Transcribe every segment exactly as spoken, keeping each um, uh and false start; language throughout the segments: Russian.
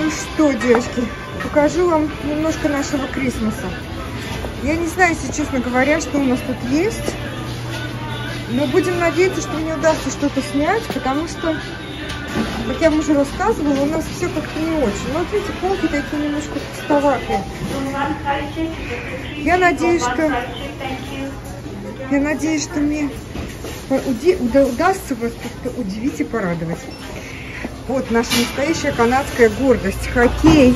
Ну что, девочки, покажу вам немножко нашего Крисмаса. Я не знаю, если честно говоря, что у нас тут есть. Но будем надеяться, что мне удастся что-то снять, потому что, как я вам уже рассказывала, у нас все как-то не очень. Ну, вот видите, полки такие немножко пустоватые. Я надеюсь, что... Я надеюсь, что мне удастся вас как-то удивить и порадовать. Вот наша настоящая канадская гордость. Хоккей.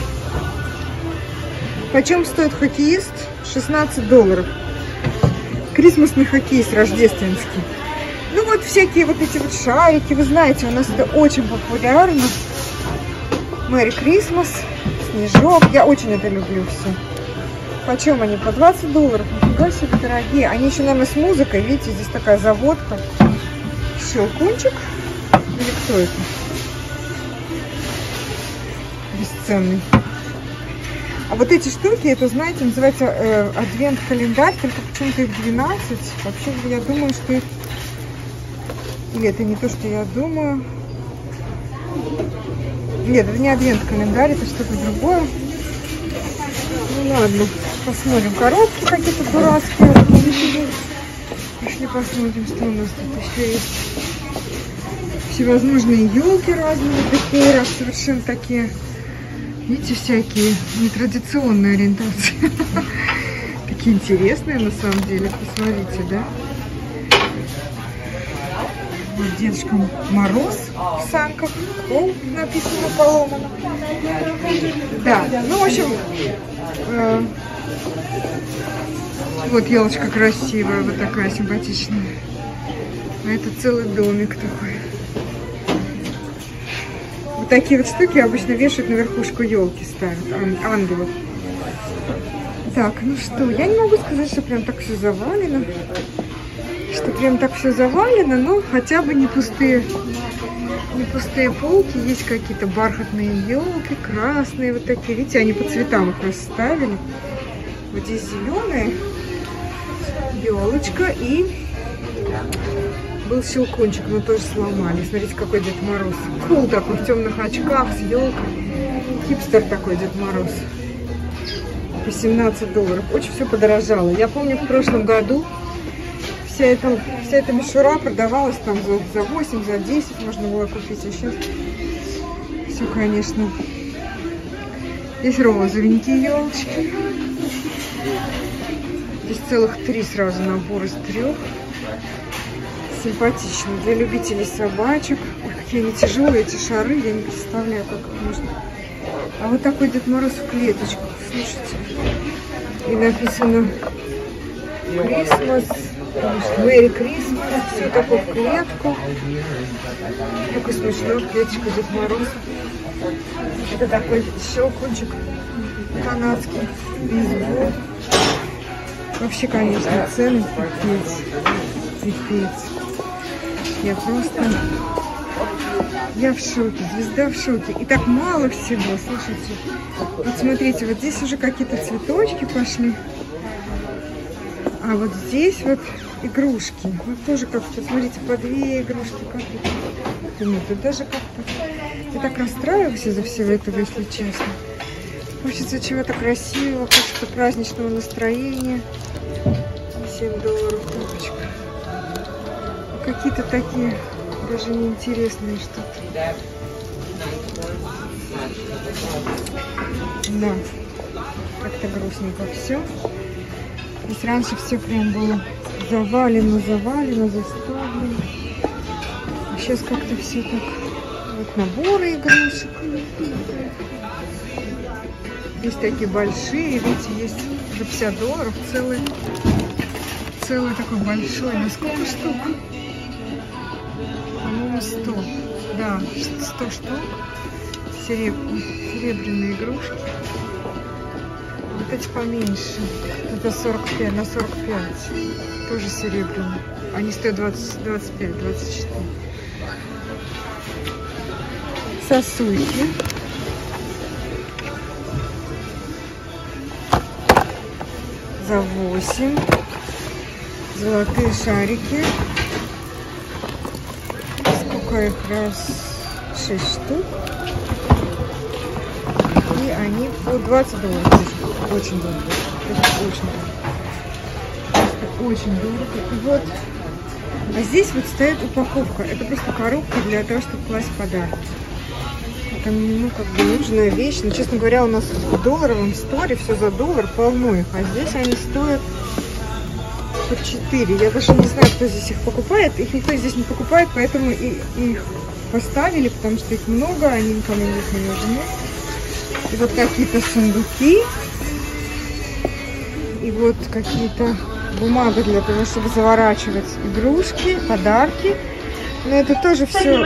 Почем стоит хоккеист? шестнадцать долларов. Крисмасный хоккей рождественский. Ну вот всякие вот эти вот шарики, вы знаете, у нас это очень популярно. Мэри Крисмас, снежок. Я очень это люблю все. Почем они? По двадцать долларов. Нифига себе дорогие. Они еще, наверное, с музыкой. Видите, здесь такая заводка. Щелкунчик. Или кто это? Бесценный. А вот эти штуки, это, знаете, называется э, адвент-календарь, только почему-то их двенадцать. Вообще, я думаю, что их... Или это не то, что я думаю. Нет, это не адвент-календарь, это что-то другое. Ну ладно, посмотрим. Коробки какие-то дурацкие. Пошли посмотрим, что у нас тут еще есть. Всевозможные елки разные, декора, совершенно такие... Видите, всякие нетрадиционные ориентации. Такие интересные на самом деле. Посмотрите, да? Вот Дедушка Мороз в санках. О, написано поломано. Да, ну в общем, э, вот елочка красивая, вот такая симпатичная. А это целый домик такой. Вот такие вот штуки обычно вешают на верхушку елки, ставят ангелов. Так, ну что, я не могу сказать, что прям так все завалено. Что прям так все завалено, но хотя бы не пустые, не пустые полки. Есть какие-то бархатные елки, красные вот такие. Видите, они по цветам их расставили. Вот здесь зеленая елочка и... Был щелкунчик, но тоже сломали. Смотрите, какой Дед Мороз. Кул такой, в темных очках, с елкой. Хипстер такой Дед Мороз. По семнадцать долларов. Очень все подорожало. Я помню, в прошлом году вся эта, вся эта мишура продавалась там за, за восемь, за десять можно было купить. А сейчас все, конечно. Здесь розовенькие елочки. Здесь целых три сразу набора из трех. Симпатично. Для любителей собачек. Ой, какие они тяжелые, эти шары. Я не представляю, как их можно. А вот такой Дед Мороз в клеточках. Слушайте. И написано Крисмас. Мэри Крисмас. Все такое в клетку. Такой смешной клеточка Дед Мороз. Это такой щелкунчик канадский. Бейсбол. Вообще, конечно, цены пипец. Пипец. Я просто... Я в шоке. Звезда в шоке. И так мало всего, слушайте. Вот смотрите, вот здесь уже какие-то цветочки пошли. А вот здесь вот игрушки. Вот тоже как-то, смотрите, по две игрушки. Как это? Нет, тут даже как-то... Я так расстраиваюсь из-за всего этого, если честно. Хочется чего-то красивого, хочется праздничного настроения. семь долларов кнопочка. Какие-то такие даже неинтересные что-то. Да, как-то грустненько все. Здесь раньше все прям было завалено, завалено, заставлено. А сейчас как-то все так. Вот наборы игрушек. Есть такие большие, видите, есть за пятьдесят долларов целый, целый такой большой. На сколько штук? По-моему, сто. Да, сто штук. Сереб... Серебряные игрушки. Вот эти поменьше. Это сорок пять на сорок пять. Тоже серебряные. Они стоят двадцать, двадцать пять, двадцать четыре. Сосульки. За восемь. Золотые шарики. Сколько их? Раз, шесть штук. и они по двадцать долларов. Очень дорого. Это очень дорого. Это очень дорого. И вот. А здесь вот стоит упаковка. Это просто коробка для того, чтобы класть подарки. Это, ну, как бы нужная вещь. Но, честно говоря, у нас в долларовом сторе все за доллар, полно их. А здесь они стоят по четыре. Я даже не знаю, кто здесь их покупает. Их никто здесь не покупает, поэтому и их поставили, потому что их много, они никому не нужны. И вот какие-то сундуки. И вот какие-то бумага для того, чтобы заворачивать игрушки, подарки. Но это тоже все,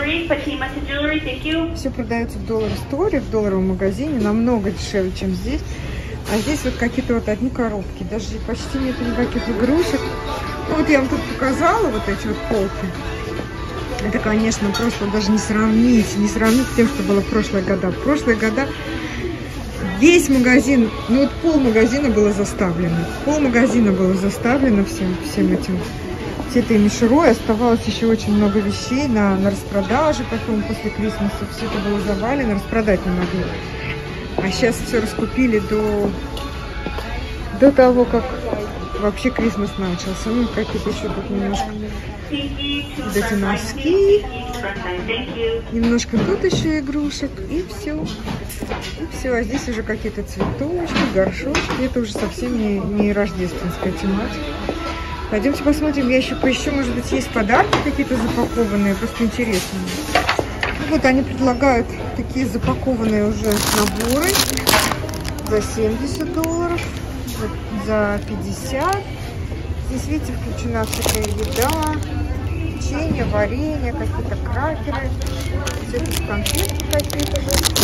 все продается в доллар сторе, в долларовом магазине, намного дешевле, чем здесь. А здесь вот какие-то вот одни коробки, даже почти нет никаких игрушек. Ну, вот я вам тут показала вот эти вот полки. Это, конечно, просто даже не сравнить, не сравнить с тем, что было в прошлые года. В прошлые года весь магазин, ну вот пол магазина было заставлено. Пол магазина было заставлено всем, всем этим, всей этой мишурой. Оставалось еще очень много вещей на, на распродаже. Потом после Крисмаса все это было завалено, распродать не могли. А сейчас все раскупили до, до того, как вообще Крисмас начался. Ну, какие-то еще тут немножко вот эти носки. Немножко тут еще игрушек. И все. И все. А здесь уже какие-то цветочки, горшочки. Это уже совсем не, не рождественская тематика. Пойдемте посмотрим. Я еще поищу, может быть, есть подарки какие-то запакованные. Просто интересные. Вот они предлагают такие запакованные уже наборы за семьдесят долларов, за пятьдесят. Здесь, видите, включена всякая еда, печенье, варенье, какие-то кракеры. Все это конфетки какие-то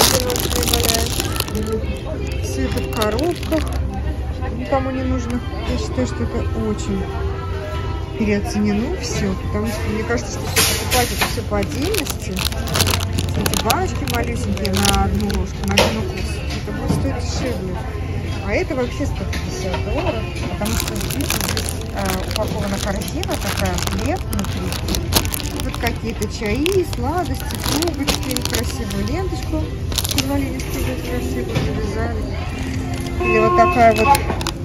же. Все это в коробках. Никому не нужно. Я считаю, что это очень переоценено все, потому что мне кажется, что все покупать это все по отдельности. Эти баночки малюсенькие на одну ложку, на один укус, это будет стоить дешевле. А это вообще сто пятьдесят долларов, потому что здесь, здесь э, упакована корзина такая, хлеб внутри. Вот какие-то чаи, сладости, трубочки, красивую ленточку позволили сделать красиво, завязали. Или вот такая вот,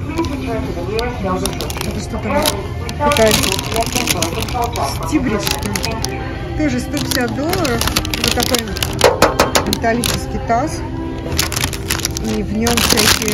это что-то пытается стибрить, что ли. Тоже сто пятьдесят долларов. Вот такой металлический таз. И в нем всякие,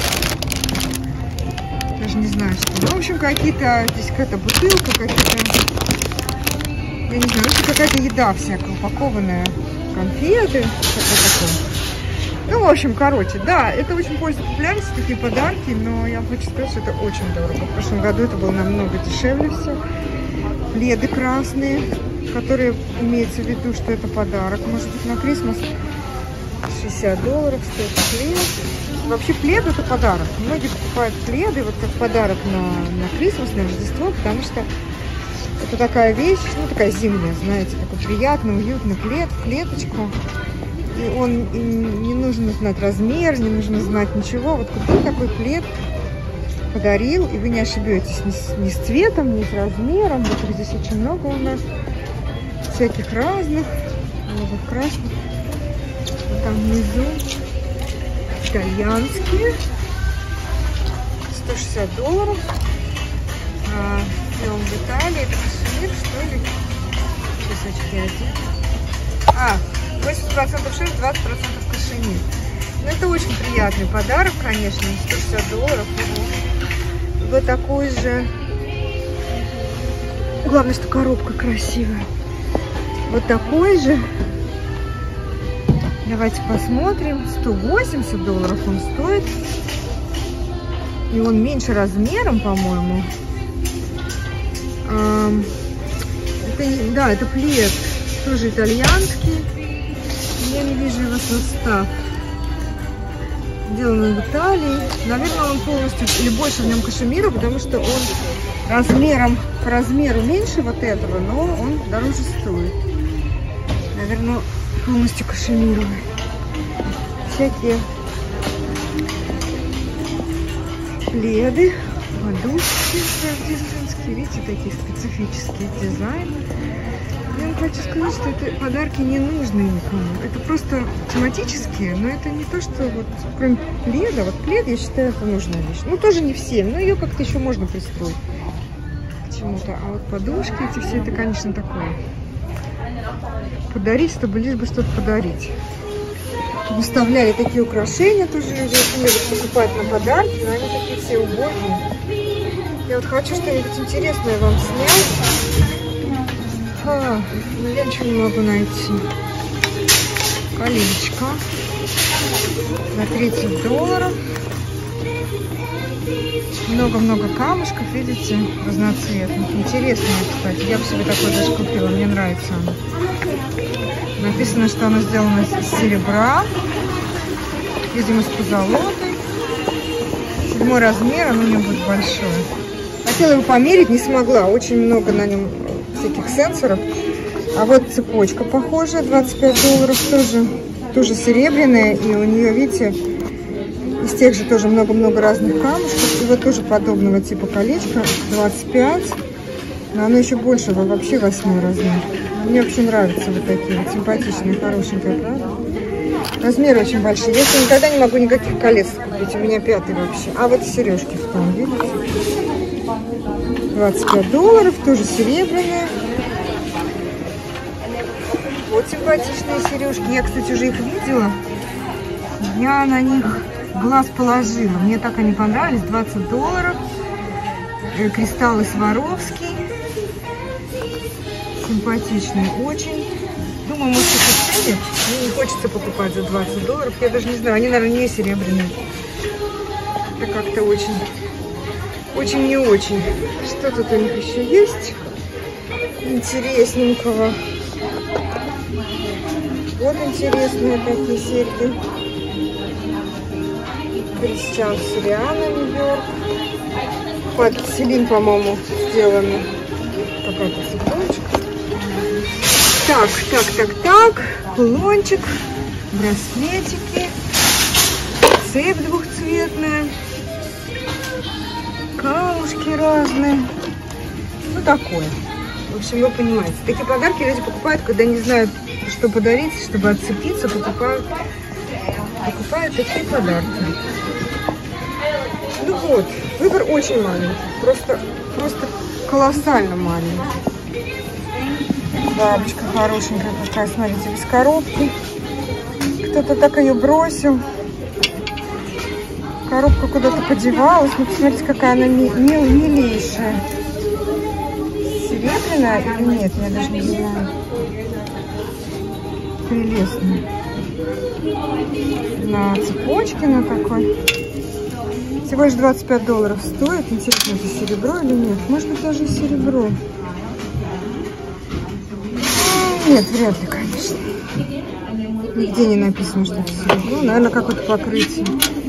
даже не знаю что. Ну, в общем, какие-то, здесь какая-то бутылка, какие-то, я не знаю, какая-то еда всякая упакованная. Конфеты, что-то такое. Ну, в общем, короче, да, это очень пользуется популярностью, такие подарки, но я хочу сказать, что это очень дорого. В прошлом году это было намного дешевле все. Пледы красные, которые имеется в виду, что это подарок. Может быть, на Крисмас шестьдесят долларов стоит плед. Вообще плед это подарок. Многие покупают пледы вот как подарок на, на Крисмас, на Рождество, потому что это такая вещь, ну такая зимняя, знаете, такой приятный, уютный плед, в клеточку. И он и не нужно знать размер, не нужно знать ничего. Вот купил такой плед, подарил, и вы не ошибетесь ни с, ни с цветом, ни с размером. Вот здесь очень много у нас всяких разных, много красных. Вот там внизу итальянские, сто шестьдесят долларов. А, в Италии, это кашемир, что ли? Сейчас очки один. А, восемьдесят процентов шерсть, двадцать процентов кашемир. Ну, это очень приятный подарок, конечно, сто шестьдесят долларов. Вот такой же. Главное, что коробка красивая. Вот такой же. Давайте посмотрим. сто восемьдесят долларов он стоит. И он меньше размером, по-моему. Это, да, это плед. Тоже итальянский. Я не вижу его состав. Сделан в Италии. Наверное, он полностью или больше в нем кашемира, потому что он размером, по размеру меньше вот этого, но он дороже стоит. Наверное, полностью кашемировый. Всякие пледы, подушки рождественские. Видите, такие специфические дизайны. вам хочу сказать, что это подарки не нужны никому. Это просто тематические, но это не то, что вот кроме пледа. Вот плед, я считаю, это нужная вещь. Ну, тоже не всем, но ее как-то еще можно пристроить к чему-то. А вот подушки эти все, это, конечно, такое. Подарить, чтобы лишь бы что-то подарить. Выставляли такие украшения, тоже люди очень любят покупать на подарки, но они такие все убогие. Я вот хочу что-нибудь интересное вам снять. А, но я ничего не могу найти. Колечко на тридцать долларов. Много-много камушков, видите, разноцветных. Интересная, кстати. Я бы себе такой даже купила, мне нравится она. Написано, что она сделана из серебра, видимо, с позолотой. Седьмой размер, оно у него будет большое. Хотела его померить, не смогла. Очень много на нем всяких сенсоров. А вот цепочка похожая, двадцать пять долларов, тоже, тоже серебряная. И у нее, видите, из тех же тоже много-много разных камушков. И вот тоже подобного типа колечко, двадцать пять. Но оно еще больше, вообще восьмой размер. Мне вообще нравятся вот такие вот симпатичные, хорошенькие, правда? Размеры очень большие. Я никогда не могу никаких колец купить. У меня пятый вообще. А вот сережки в том, видите? двадцать пять долларов, тоже серебряные. Вот симпатичные сережки. Я, кстати, уже их видела. Я на них глаз положила. Мне так они понравились. двадцать долларов. Кристаллы Сваровский. Симпатичные очень. Думаю, может, это ценят. Мне не хочется покупать за двадцать долларов. Я даже не знаю, они, наверное, не серебряные. Это как-то очень, очень не очень. Что тут у них еще есть интересненького? Вот интересные такие серьги. Кристиан Сириано, Нью-Йорк. Под Селин, по-моему, сделаны. Какая-то цепочка. Так, так, так, так. Кулончик, браслетики, цепь двухцветная, камушки разные. Ну, такое. В общем, вы понимаете. Такие подарки люди покупают, когда не знают, что подарить, чтобы отцепиться, покупают, покупают такие подарки. Ну вот, выбор очень маленький. Просто, просто колоссально маленький. Бабочка хорошенькая какая, смотрите, без коробки. Кто-то так ее бросил. Коробка куда-то подевалась. Ну, посмотрите, какая она мил, милейшая. Серебряная или нет, я даже не знаю. Прелестная. На цепочке, на такой. Всего лишь двадцать пять долларов стоит. Интересно, это серебро или нет? Может быть, даже и серебро. Нет, вряд ли, конечно. Нигде не написано, что это серебро. Наверное, какое-то покрытие.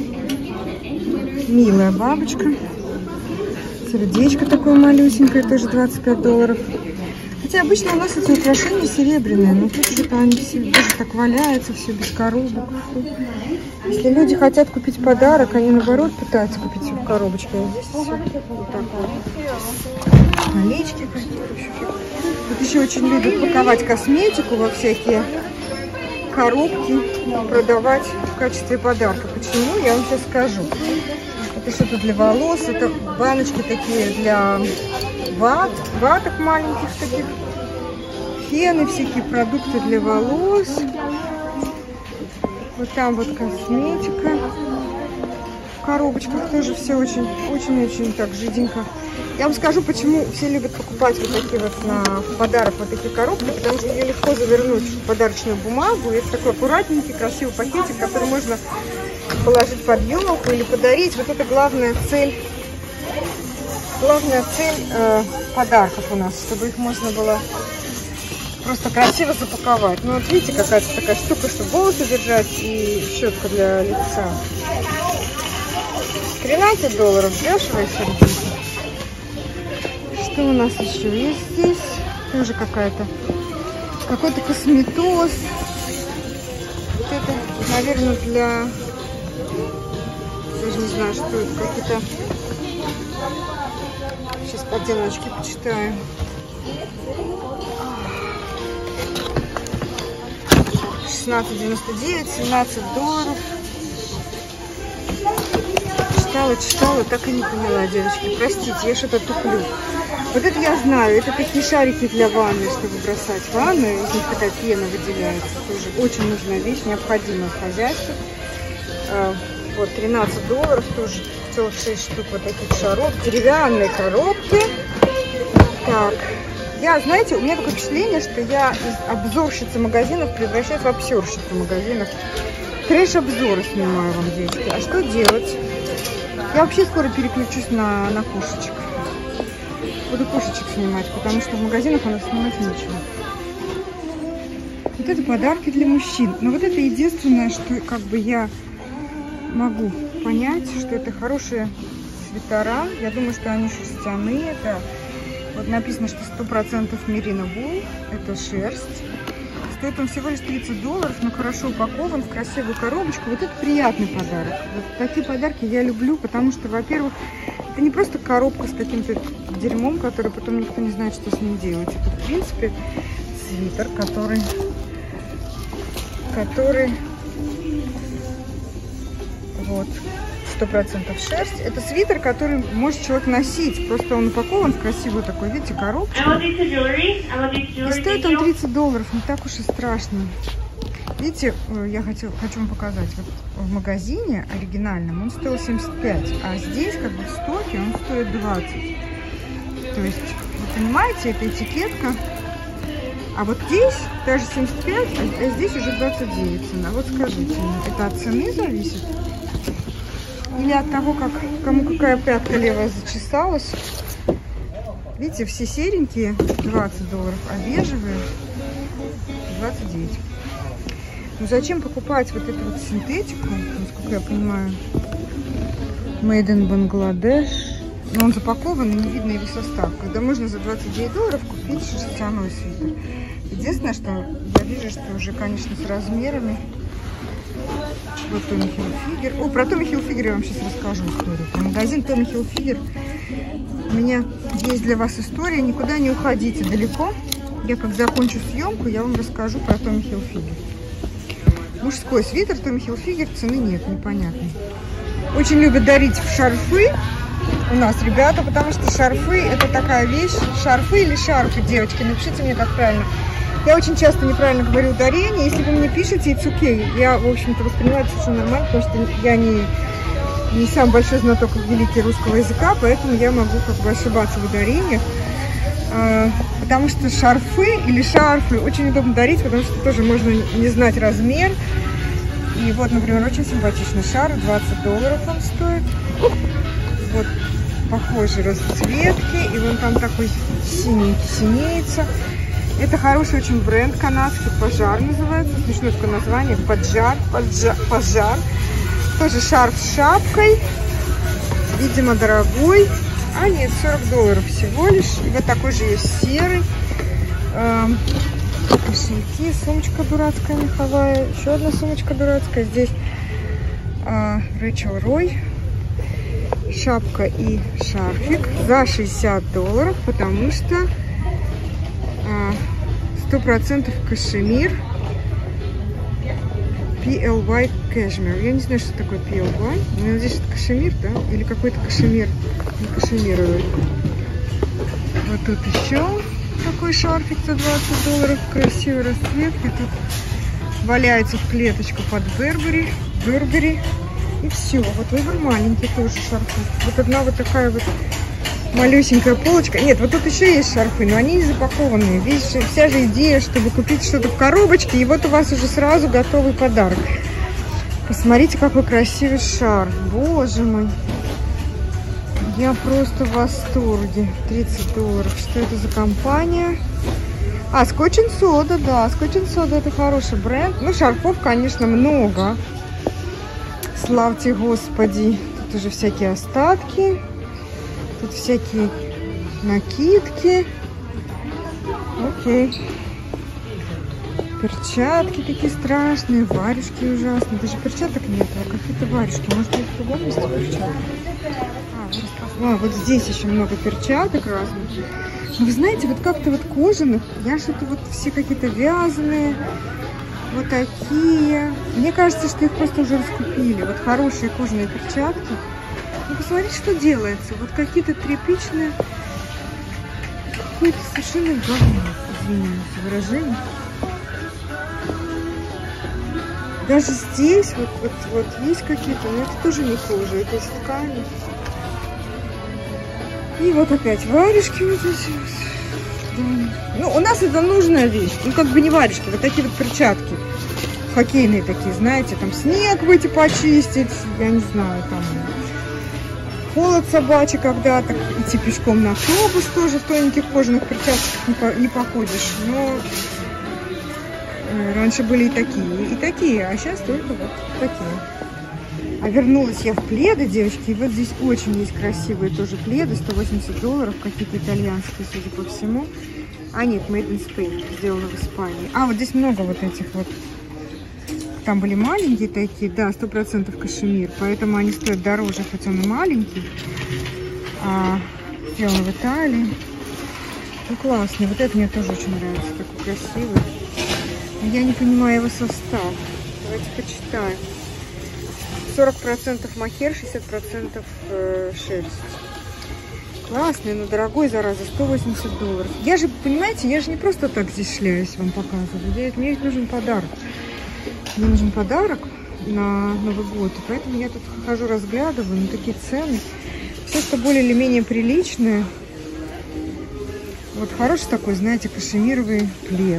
Милая бабочка. Сердечко такое малюсенькое, тоже двадцать пять долларов. Хотя обычно у нас эти украшения серебряные, но тут что-то они все даже так валяются, все без коробок. Если люди хотят купить подарок, они наоборот пытаются купить все в коробочке. А здесь все вот так вот. Колечки какие-то. Тут еще очень любят паковать косметику во всякие коробки, продавать в качестве подарка. Почему? Я вам сейчас скажу. Это что-то для волос, это баночки такие для ват, ваток маленьких таких, фены, всякие продукты для волос. Вот там вот косметика. В коробочках тоже все очень-очень-очень так жиденько. Я вам скажу, почему все любят покупать вот такие вот на подарок вот такие коробки, потому что ее легко завернуть в подарочную бумагу. И это такой аккуратненький, красивый пакетик, который можно положить под елку или подарить. Вот это главная цель, главная цель э, подарков у нас, чтобы их можно было просто красиво запаковать. Ну вот видите, какая-то такая штука, чтобы волосы держать, и щетка для лица. тринадцать долларов, дешево и сердито. Что у нас еще есть здесь? Тоже какая-то, какой-то косметоз. Вот это, наверное, для... Даже не знаю, что это. Какие-то... Сейчас по отделочке почитаю. шестнадцать девяносто девять, семнадцать долларов. Читала, читала, так и не поняла, девочки. Простите, я что-то туплю. Вот это я знаю, это такие шарики для ванны, чтобы бросать в ванну, из них такая пена выделяется. Тоже очень нужная вещь, необходимая в хозяйстве. Вот, тринадцать долларов, тоже целых шесть штук вот таких шаров. Деревянные коробки. Так, я, знаете, у меня такое впечатление, что я из обзорщицы магазинов превращаюсь в обсерщицу магазинов. Трэш-обзоры снимаю вам, девочки. А что делать? Я вообще скоро переключусь на, на кошечек. Буду кошечек снимать, потому что в магазинах у нас снимать нечего. Вот это подарки для мужчин. Но вот это единственное, что как бы я могу понять, что это хорошие свитера. Я думаю, что они шерстяные. Это вот написано, что сто процентов мерино вул. Это шерсть. Стоит он всего лишь тридцать долларов, но хорошо упакован в красивую коробочку. Вот это приятный подарок. Вот такие подарки я люблю, потому что, во-первых, это не просто коробка с каким-то дерьмом, который потом никто не знает, что с ним делать. Это, в принципе, свитер, который, который, вот, сто процентов шерсть. Это свитер, который может человек носить. Просто он упакован в красивую такую, видите, коробку. И стоит он тридцать долларов, не так уж и страшно. Видите, я хочу, хочу вам показать. Вот в магазине оригинальном он стоил семьдесят пять, а здесь, как бы в стоке, он стоит двадцать. То есть, вы понимаете, это этикетка. А вот здесь даже семьдесят пять, а здесь уже двадцать девять цена. Вот скажите мне, это от цены зависит? Или от того, как, кому какая пятка левая зачесалась? Видите, все серенькие двадцать долларов, а бежевые двадцать девять. Ну зачем покупать вот эту вот синтетику, насколько я понимаю, Made in Bangladesh? Но он запакован, и не видно его состав. Когда можно за двадцать девять долларов купить шерстяной свитер. Единственное, что я вижу, что уже, конечно, с размерами. Вот Tommy Hilfiger. О, про Tommy Hilfiger я вам сейчас расскажу историю. Про магазин Tommy Hilfiger. У меня есть для вас история. Никуда не уходите далеко. Я как закончу съемку, я вам расскажу про Tommy Hilfiger. Мужской свитер Tommy Hilfiger, цены нет, непонятно. Очень любят дарить в шарфы у нас ребята, потому что шарфы это такая вещь. Шарфы или шарфы, девочки, напишите мне, как правильно. Я очень часто неправильно говорю ударение. Если вы мне пишете, it's okay. Я, в общем-то, воспринимаю это совершенно нормально, потому что я не, не самый большой знаток великий русского языка, поэтому я могу как бы ошибаться в ударениях. А, потому что шарфы или шарфы очень удобно дарить, потому что тоже можно не знать размер. И вот, например, очень симпатичный шарф, двадцать долларов он стоит. Вот похожие расцветки, и вон там такой синенький синеется. Это хороший очень бренд канадский, Пожар называется, смешное такое название, Поджар, Поджар, Пожар. Тоже шарф с шапкой, видимо дорогой, а нет, сорок долларов всего лишь. И вот такой же есть серый, эм, кошельки, сумочка дурацкая меховая, еще одна сумочка дурацкая, здесь э, Рэйчел Рой, шапка и шарфик за шестьдесят долларов, потому что сто процентов кашемир, пи эл вай кашемир. Я не знаю, что такое пи эл вай. Но надеюсь, это кашемир, да? Или какой-то кашемир, не кашемировый. Вот тут еще такой шарфик за двадцать долларов. Красивой расцветки. Тут валяется в клеточку под Бербери. Бербери. И все. Вот выбор маленький тоже шарфик. Вот одна вот такая вот малюсенькая полочка. Нет, вот тут еще есть шарфы, но они не запакованные. Видишь, вся же идея, чтобы купить что-то в коробочке, и вот у вас уже сразу готовый подарок. Посмотрите, какой красивый шарф. Боже мой. Я просто в восторге. тридцать долларов. Что это за компания? А, Scotch and Soda, да. Scotch and Soda это хороший бренд. Ну, шарфов, конечно, много. Славьте Господи. Тут уже всякие остатки. Тут всякие накидки. Окей. Перчатки такие страшные. Варежки ужасные. Даже перчаток нет, а какие-то варежки. Может, быть, в другом месте перчатки? А, а, вот здесь еще много перчаток разных. Но вы знаете, вот как-то вот кожаных. Я что-то вот все какие-то вязаные. Вот такие. Мне кажется, что их просто уже раскупили. Вот хорошие кожаные перчатки. Ну, посмотрите, что делается. Вот какие-то тряпичные. Какое-то совершенно говно, извиняюсь за выражение. Даже здесь вот, вот, вот есть какие-то, но это тоже не кожа, это из ткани. И вот опять варежки вот эти. Да. Ну, у нас это нужная вещь. Ну, как бы не варежки, вот такие вот перчатки. Хоккейные такие, знаете, там снег выйти почистить, я не знаю, там холод собачий когда-то, идти пешком на автобус тоже в тоненьких кожаных перчатках не, по, не походишь. Но э, раньше были и такие, и такие, а сейчас только вот такие. А вернулась я в пледы, девочки, и вот здесь очень есть красивые тоже пледы, сто восемьдесят долларов, какие-то итальянские, судя по всему. А нет, made in Spain, сделано в Испании. А, вот здесь много вот этих вот. Там были маленькие такие, да, сто процентов кашемир, поэтому они стоят дороже, хоть он и маленький. А, сделан в Италии. Ну, классный, вот это мне тоже очень нравится, такой красивый. Но я не понимаю его состав. Давайте почитаем. сорок процентов мохер, шестьдесят процентов э, шерсть. Классный, но дорогой, зараза, сто восемьдесят долларов. Я же, понимаете, я же не просто так здесь шляюсь, вам показываю. Я, мне ведь нужен подарок. Мне нужен подарок на Новый год, и поэтому я тут хожу, разглядываю, на такие цены. Все, что более или менее приличное. Вот хороший такой, знаете, кашемировый плед.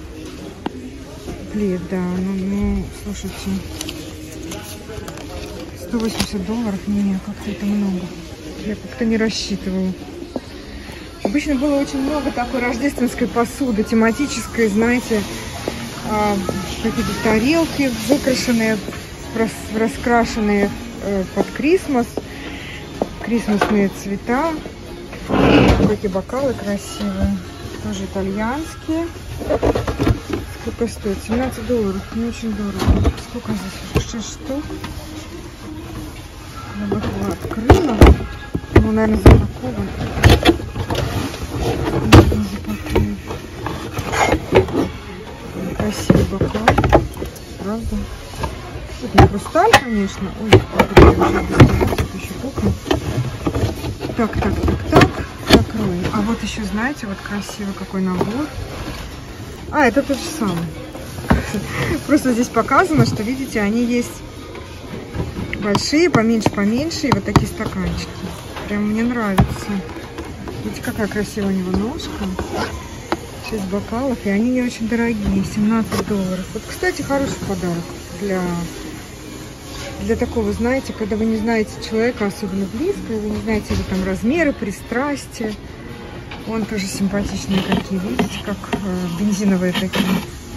Плед, да, ну, ну слушайте, сто восемьдесят долларов, не, как-то это много. Я как-то не рассчитывала. Обычно было очень много такой рождественской посуды, тематической, знаете, какие-то тарелки выкрашенные, раскрашенные под Крисмас, крисмасные цвета, какие бокалы красивые, тоже итальянские. Сколько стоит? семнадцать долларов, не очень дорого. Сколько здесь? шесть штук. Я бы его открыла. Ну, наверное, запакован. Красивый бокал, правда? Тут не хрусталь, конечно. Ой, тут еще кухня. Так, так, так, так. Закроем. А вот еще, знаете, вот красивый какой набор. А, это тот же самый. Просто здесь показано, что, видите, они есть большие, поменьше, поменьше. И вот такие стаканчики. Прям мне нравится. Видите, какая красивая у него ножка. шесть бокалов, и они не очень дорогие, семнадцать долларов. Вот, кстати, хороший подарок для, для такого, знаете, когда вы не знаете человека особенно близко, вы не знаете его там размеры, пристрастия. Он тоже симпатичные какие, видите, как э, бензиновые такие.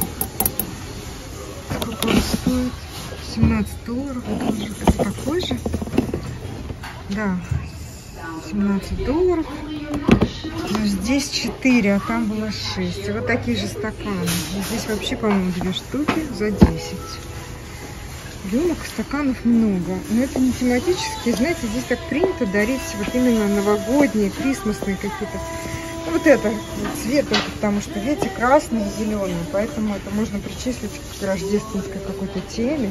Сколько он стоит? семнадцать долларов. Это такой же? Да, семнадцать долларов. Но здесь четыре, а там было шесть. И вот такие же стаканы. Здесь вообще, по-моему, две штуки за десять. Рюмок, стаканов много. Но это не тематические. Знаете, здесь так принято дарить вот именно новогодние, крисмасные какие-то. Ну, вот это цвет, только потому что, видите, красный и зеленый. Поэтому это можно причислить к рождественской какой-то теме.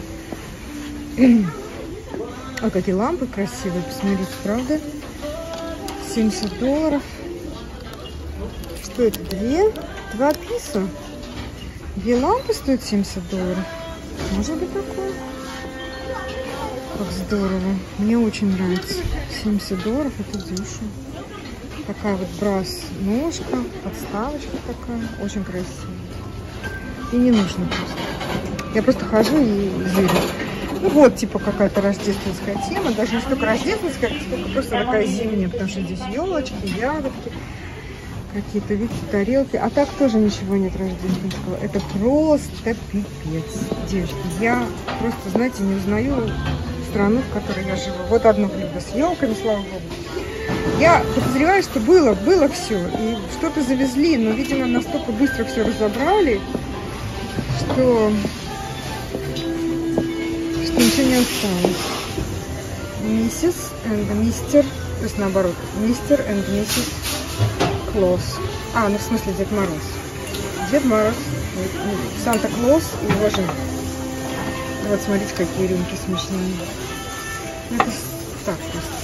А какие лампы красивые, посмотрите, правда? семьдесят долларов. Что это? Две? Два писа? Две лампы стоят семьдесят долларов. Может быть такое? Как здорово. Мне очень нравится. семьдесят долларов, это дешево. Такая вот брас ножка, подставочка такая. Очень красивая. И не нужно просто. Я просто хожу и зырю. Ну вот, типа какая-то рождественская тема. Даже не столько рождественская, сколько просто такая зимняя. Потому что здесь елочки, ягодки. Какие-то, видите, тарелки. А так тоже ничего нет рождественского. Это просто пипец. Девочки, я просто, знаете, не узнаю страну, в которой я живу. Вот одно блюдо с елками, слава богу. Я подозреваю, что было, было все. И что-то завезли, но, видимо, настолько быстро все разобрали, что, что ничего не осталось. Миссис и мистер, то есть наоборот, мистер и миссис Клосс. А, ну в смысле Дед Мороз. Дед Мороз. Санта-Клаус и его жена. Вот смотрите, какие рюмки смешные. Это так просто.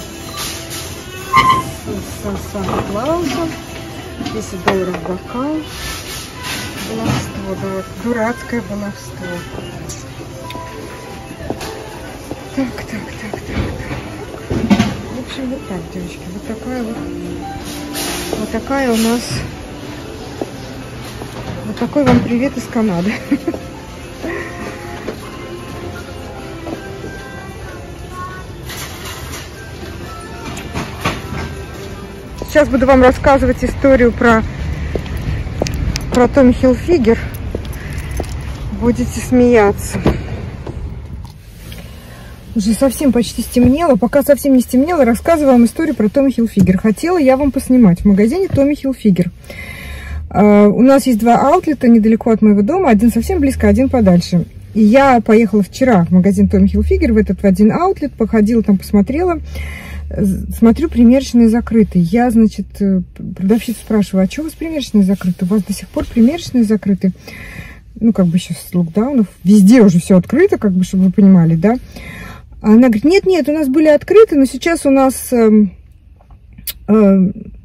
С Санта-Клаусом. десять долларов бокал. Баловство, да, вот дурацкое баловство. Так, так, так, так, так. В общем, вот так, девочки. Вот такая вот. Вот такая у нас. Вот такой вам привет из Канады. Сейчас буду вам рассказывать историю про, про Томми Хилфигер. Будете смеяться. Уже совсем почти стемнело. Пока совсем не стемнело, рассказываю вам историю про Томми Хилфигер. Хотела я вам поснимать в магазине Томми Хилфигер. Uh, у нас есть два аутлета недалеко от моего дома. Один совсем близко, один подальше. И я поехала вчера в магазин Томми Хилфигер, в этот в один аутлет, походила там, посмотрела. Смотрю, примерочные закрыты. Я, значит, продавщицу спрашиваю, а что у вас примерочные закрыты? У вас до сих пор примерочные закрыты? Ну, как бы сейчас с локдаунов. Везде уже все открыто, как бы, чтобы вы понимали, да? А она говорит, нет-нет, у нас были открыты, но сейчас у нас э, э,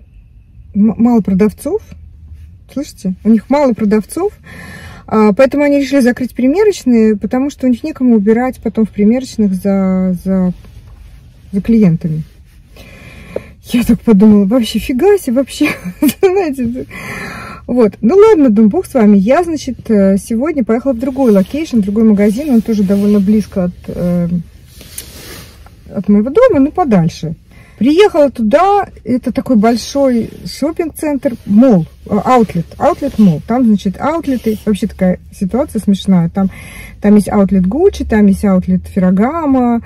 мало продавцов. Слышите? У них мало продавцов. Э, поэтому они решили закрыть примерочные, потому что у них некому убирать потом в примерочных за, за, за клиентами. Я так подумала, вообще фига себе, вообще, знаете, вот. Ну ладно, думаю, бог с вами. Я, значит, сегодня поехала в другой локейшн, другой магазин, он тоже довольно близко от, э, от моего дома, но подальше. Приехала туда, это такой большой шопинг-центр, молл, аутлет, аутлет-молл. Там, значит, аутлеты, вообще такая ситуация смешная. Там, там есть аутлет Gucci, там есть аутлет Ferragamo,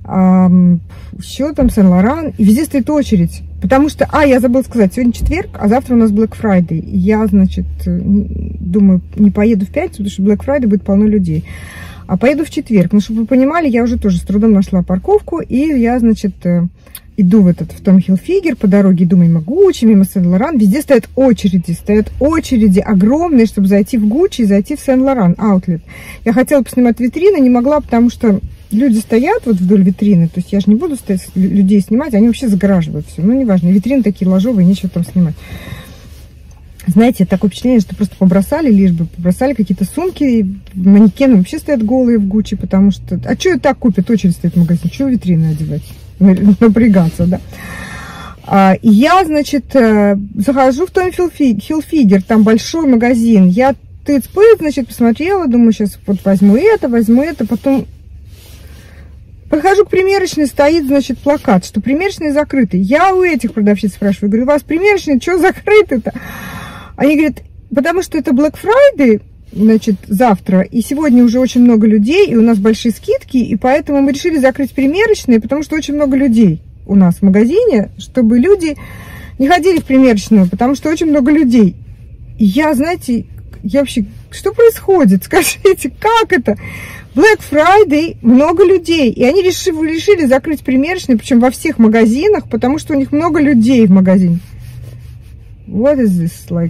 еще там Сен-Лоран, и везде стоит очередь, потому что, а, я забыла сказать, сегодня четверг, а завтра у нас Black Friday, и я, значит, думаю, не поеду в пятницу, потому что Black Friday будет полно людей, а поеду в четверг, ну, чтобы вы понимали, я уже тоже с трудом нашла парковку, и я, значит, иду в этот, в Томми Хилфигер, по дороге иду мимо Gucci, мимо Сен-Лоран, везде стоят очереди, стоят очереди огромные, чтобы зайти в Gucci и зайти в Сен-Лоран, аутлет. Я хотела поснимать витрины, не могла, потому что люди стоят вот вдоль витрины, то есть я же не буду стоять, людей снимать, они вообще загораживают все. Ну, неважно, витрины такие ложовые, нечего там снимать. Знаете, такое впечатление, что просто побросали, лишь бы побросали какие-то сумки, манекены вообще стоят голые в Gucci, потому что... А что и так купят, очередь стоит в магазине, что витрины одевать? Напрягаться, да? А, и я, значит, захожу в Томми Хилфигер, там большой магазин, я тыц-пыц, значит, посмотрела, думаю, сейчас вот возьму это, возьму это, потом... Подхожу к примерочной, стоит, значит, плакат, что примерочные закрыты. Я у этих продавщиц спрашиваю, говорю, у вас примерочные, что закрыты-то? Они говорят, потому что это Black Friday, значит, завтра, и сегодня уже очень много людей, и у нас большие скидки, и поэтому мы решили закрыть примерочные, потому что очень много людей у нас в магазине, чтобы люди не ходили в примерочную, потому что очень много людей. И я, знаете, я вообще, что происходит? Скажите, как это? Black Friday, много людей, и они решили, решили закрыть примерочные, причем во всех магазинах, потому что у них много людей в магазине. What is this like?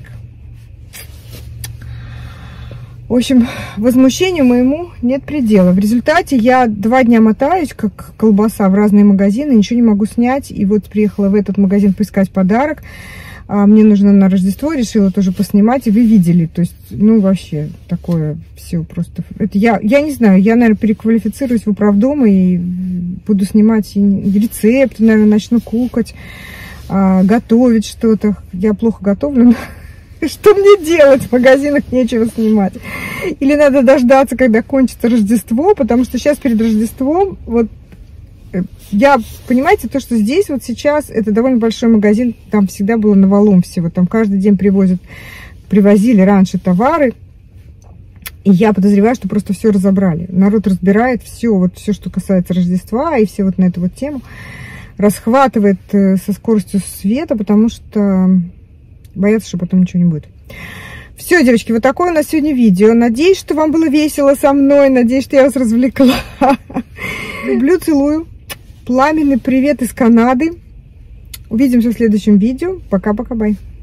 В общем, возмущению моему нет предела. В результате я два дня мотаюсь, как колбаса, в разные магазины, ничего не могу снять. И вот приехала в этот магазин поискать подарок. Мне нужно на Рождество, решила тоже поснимать, и вы видели, то есть, ну, вообще, такое все просто, это я, я не знаю, я, наверное, переквалифицируюсь в управдом и буду снимать и рецепты, наверное, начну кукать, а, готовить что-то, я плохо готовлю, но что мне делать, в магазинах нечего снимать, или надо дождаться, когда кончится Рождество, потому что сейчас перед Рождеством, вот, я, понимаете, то, что здесь вот сейчас, это довольно большой магазин, там всегда было навалом всего, там каждый день привозят, привозили раньше товары, и я подозреваю, что просто все разобрали. Народ разбирает все, вот все, что касается Рождества, и все вот на эту вот тему, расхватывает со скоростью света, потому что боятся, что потом ничего не будет. Все, девочки, вот такое у нас сегодня видео. Надеюсь, что вам было весело со мной, надеюсь, что я вас развлекла. Люблю, целую. Пламенный привет из Канады. Увидимся в следующем видео. Пока-пока, бай.